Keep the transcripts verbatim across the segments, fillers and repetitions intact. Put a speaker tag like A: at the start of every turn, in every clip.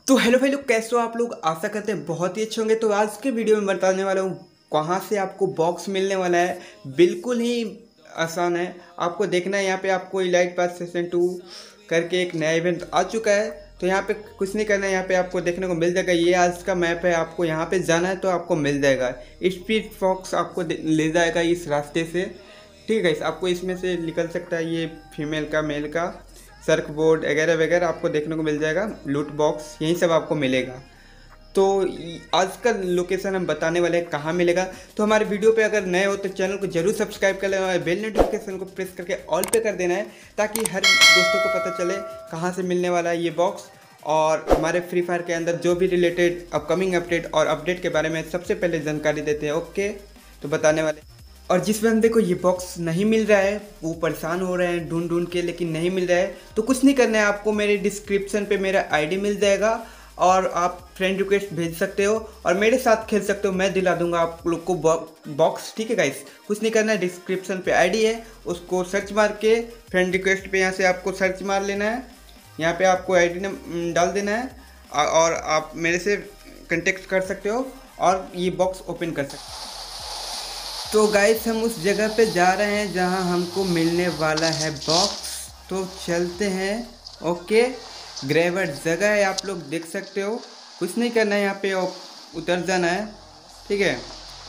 A: तो हेलो भाई लोग, कैसे हो आप लोग। आशा करते हैं बहुत ही अच्छे होंगे। तो आज के वीडियो में बताने वाला हूँ कहाँ से आपको बॉक्स मिलने वाला है। बिल्कुल ही आसान है, आपको देखना है। यहाँ पे आपको इलाइट पास सेशन टू करके एक नया इवेंट आ चुका है। तो यहाँ पे कुछ नहीं करना है, यहाँ पे आपको देखने को मिल जाएगा। ये आज का मैप है, आपको यहाँ पे जाना है तो आपको मिल जाएगा। स्पीड फॉक्स आपको ले जाएगा इस रास्ते से, ठीक है। आपको इसमें से निकल सकता है ये फीमेल का, मेल का, सर्क बोर्ड वगैरह वगैरह आपको देखने को मिल जाएगा। लूट बॉक्स यही सब आपको मिलेगा। तो आज का लोकेशन हम बताने वाले हैं कहाँ मिलेगा। तो हमारे वीडियो पे अगर नए हो तो चैनल को जरूर सब्सक्राइब कर लेना और बेल नोटिफिकेशन को प्रेस करके ऑल पे कर देना है, ताकि हर दोस्तों को पता चले कहाँ से मिलने वाला है ये बॉक्स। और हमारे फ्री फायर के अंदर जो भी रिलेटेड अपकमिंग अपडेट और अपडेट के बारे में सबसे पहले जानकारी देते हैं। ओके, तो बताने वाले। और जिस बंदे को ये बॉक्स नहीं मिल रहा है, वो परेशान हो रहे हैं ढूंढ ढूंढ के, लेकिन नहीं मिल रहा है, तो कुछ नहीं करना है। आपको मेरे डिस्क्रिप्शन पे मेरा आईडी मिल जाएगा और आप फ्रेंड रिक्वेस्ट भेज सकते हो और मेरे साथ खेल सकते हो। मैं दिला दूंगा आप लोग को बॉक्स, ठीक है गाइस। कुछ नहीं करना है, डिस्क्रिप्शन पे आईडी है, उसको सर्च मार के फ्रेंड रिक्वेस्ट पे यहाँ से आपको सर्च मार लेना है। यहाँ पे आपको आईडी डाल देना है और आप मेरे से कॉन्टेक्ट कर सकते हो और ये बॉक्स ओपन कर सकते हो। तो गाइस हम उस जगह पे जा रहे हैं जहां हमको मिलने वाला है बॉक्स। तो चलते हैं। ओके, ग्रेवर जगह है, आप लोग देख सकते हो। कुछ नहीं करना है, यहाँ पे उतर जाना है, ठीक है।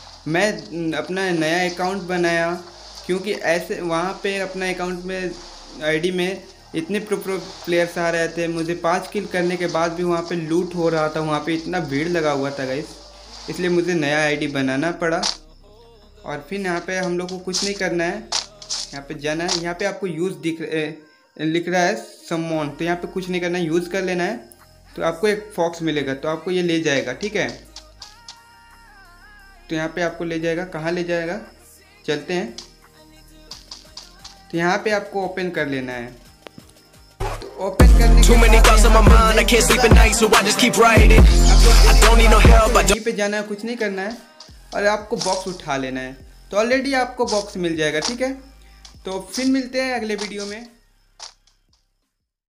A: मैं अपना नया अकाउंट बनाया क्योंकि ऐसे वहाँ पे अपना अकाउंट में आईडी में इतने प्रो प्रो प्लेयर्स आ रहे थे। मुझे पाँच किल करने के बाद भी वहाँ पे लूट हो रहा था, वहाँ पे इतना भीड़ लगा हुआ था गाइस, इसलिए मुझे नया आईडी बनाना पड़ा। और फिर यहाँ पे हम लोग को कुछ नहीं करना है, यहाँ पे जाना है। यहाँ पे आपको यूज़ दिख लिख रहा है समवन, तो यहाँ पे कुछ नहीं करना है, यूज़ कर लेना है। तो आपको एक फॉक्स मिलेगा, तो आपको ये ले जाएगा, ठीक है। तो यहाँ पे आपको ले जाएगा, कहाँ ले जाएगा, चलते हैं। तो यहाँ पे आपको ओपन कर लेना है। तो ओपन करने के बाद यहीं पे जाना है, कुछ नहीं करना है और आपको बॉक्स उठा लेना है। तो ऑलरेडी आपको बॉक्स मिल जाएगा, ठीक है। तो फिर मिलते हैं अगले वीडियो में।